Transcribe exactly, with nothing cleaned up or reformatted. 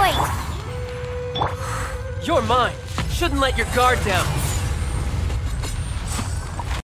Wait! You're mine. Shouldn't let your guard down.